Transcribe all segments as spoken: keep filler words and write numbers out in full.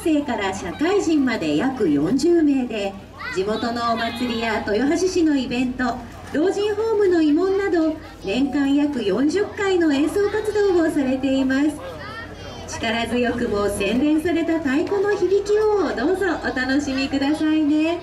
生から社会人まで約よんじゅうめいで、地元のお祭りや豊橋市のイベント、老人ホームの慰問など年間約よんじゅっかいの演奏活動をされています。力強くも洗練された太鼓の響きをどうぞお楽しみくださいね。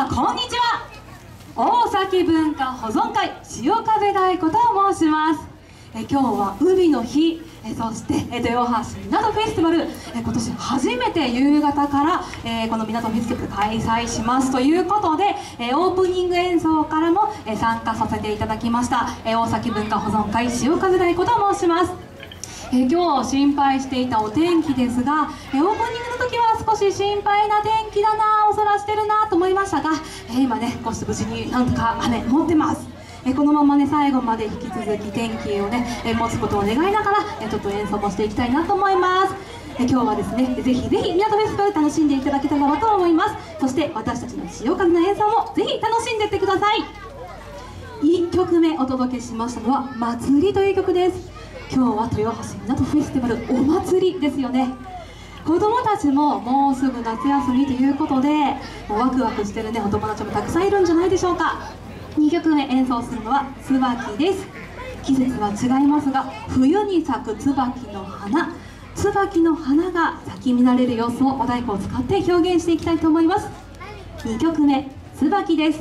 さんこんにちは。大崎文化保存会潮風太鼓と申します。え今日は海の日、えそしてえ豊橋港フェスティバル、え今年初めて夕方から、えこの港フェスティバル開催しますということで、えオープニング演奏からも、え参加させていただきました、え大崎文化保存会潮風太鼓と申します。え今日心配していたお天気ですが、えオープニングの時は少し心配な天気だな、お空してるなと思いましたが、え今ねこうして無事になんとか雨持ってます。えこのままね最後まで引き続き天気をねえ持つことを願いながらえちょっと演奏もしていきたいなと思います。え今日はですねぜひぜひ港フェスティバル楽しんでいただけたらと思います。そして私たちの潮風の演奏もぜひ楽しんでいってください。いっきょくめお届けしましたのは「祭り」という曲です。今日は豊橋港フェスティバルお祭りですよね。子どもたちももうすぐ夏休みということでもうワクワクしてるねお友達もたくさんいるんじゃないでしょうか。にきょくめ演奏するのは「椿」です。季節は違いますが冬に咲く椿の花、椿の花が咲き乱れる様子を和太鼓を使って表現していきたいと思います。にきょくめ「椿」です。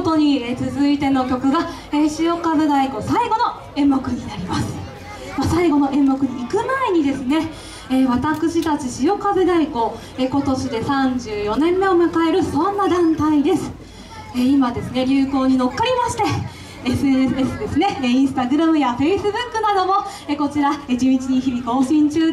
ことに、えー、続いての曲が、えー、潮風太鼓最後の演目になります。まあ、最後の演目に行く前にですね、えー、私たち潮風太鼓、えー、今年でさんじゅうよねんめを迎えるそんな団体です。えー、今ですね、流行に乗っかりまして エスエヌエス ですね、インスタグラムやフェイスブックなども、えー、こちら、えー、地道に日々更新中です。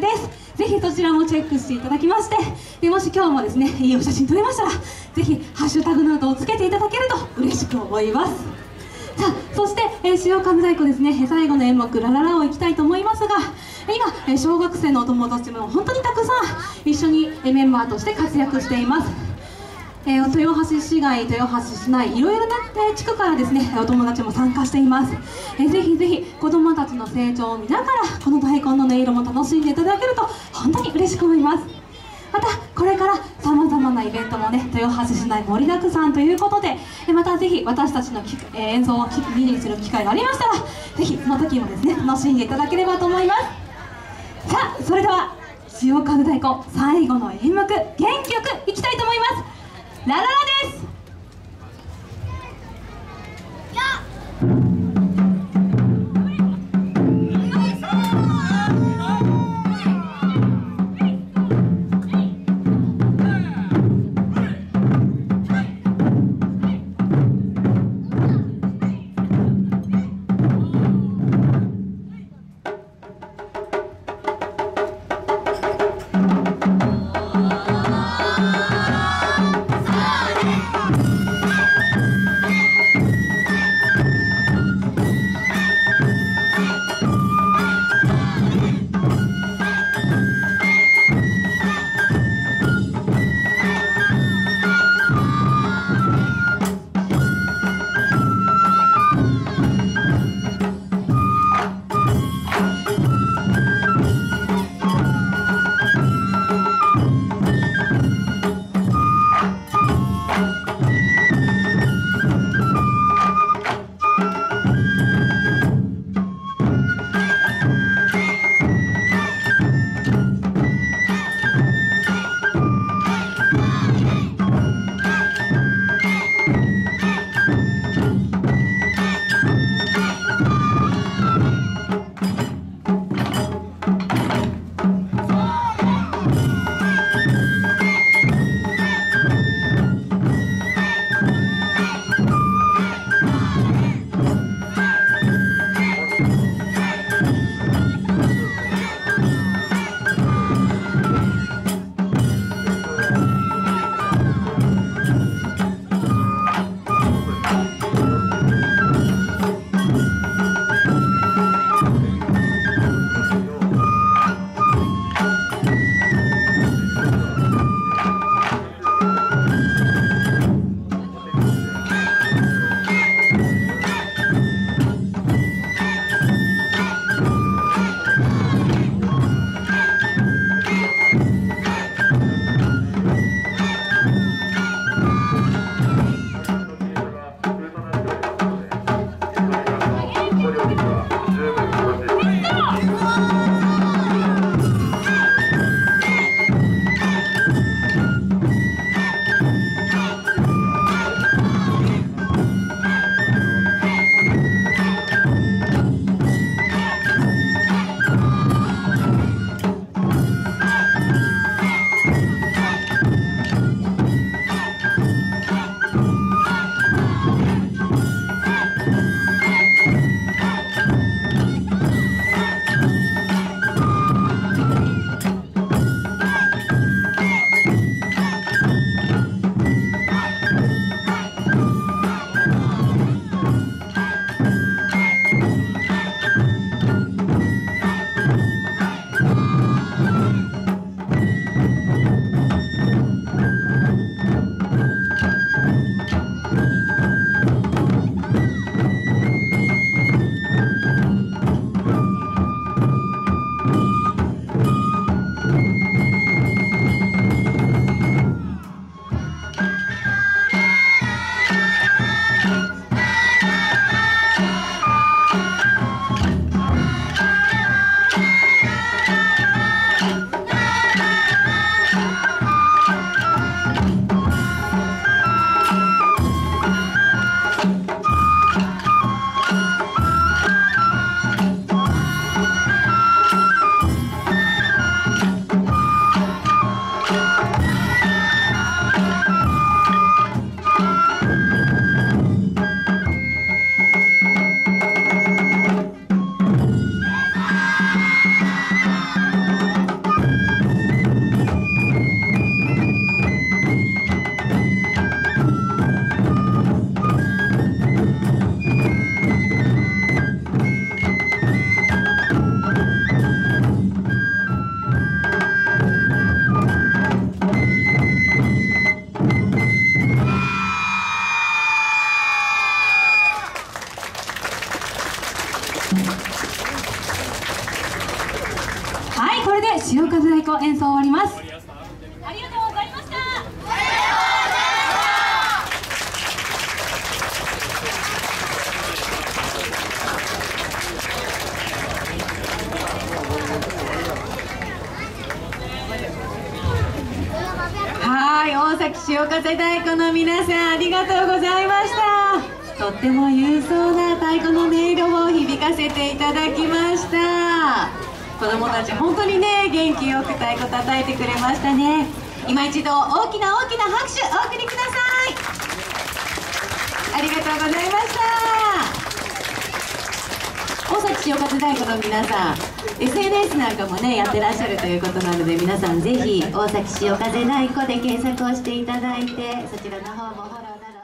ぜひそちらもチェックしていただきまして、でもし今日もですねいいお写真撮れましたら、ぜひハッシュタグなどをつけていただけると嬉しく思います。さあ、そして、えー、潮風太鼓ですね、最後の演目ラララをいきたいと思いますが、今、えー、小学生のお友達も本当にたくさん一緒に、えー、メンバーとして活躍しています。えー、豊橋市街、豊橋市内、いろいろな、えー、地区からですねお友達も参加しています。えー、ぜひぜひ子どもたちの成長を見ながらこの太鼓の音色も楽しんでいただけると本当に嬉しく思います。またこれからさまざまなイベントもね、豊橋市内盛りだくさんということで、えまたぜひ私たちの、えー、演奏を見にする機会がありましたら、ぜひその時もですね楽しんでいただければと思います。さあ、それでは潮風太鼓最後の演目、元気よくいきたいと思います。ラララです。 Sorry. を演奏終わります。ありがとうございました。 はい、大崎潮風太鼓の皆さん、ありがとうございました。とっても勇壮な太鼓の音色を響かせていただきました。子どもたち本当にね、元気よく太鼓叩いてくれましたね。今一度大きな大きな拍手お送りください。ありがとうございました。大崎潮風太鼓の皆さん、 エスエヌエス なんかもねやってらっしゃるということなので、皆さんぜひ大崎潮風太鼓で検索をしていただいて、そちらの方もフォローなど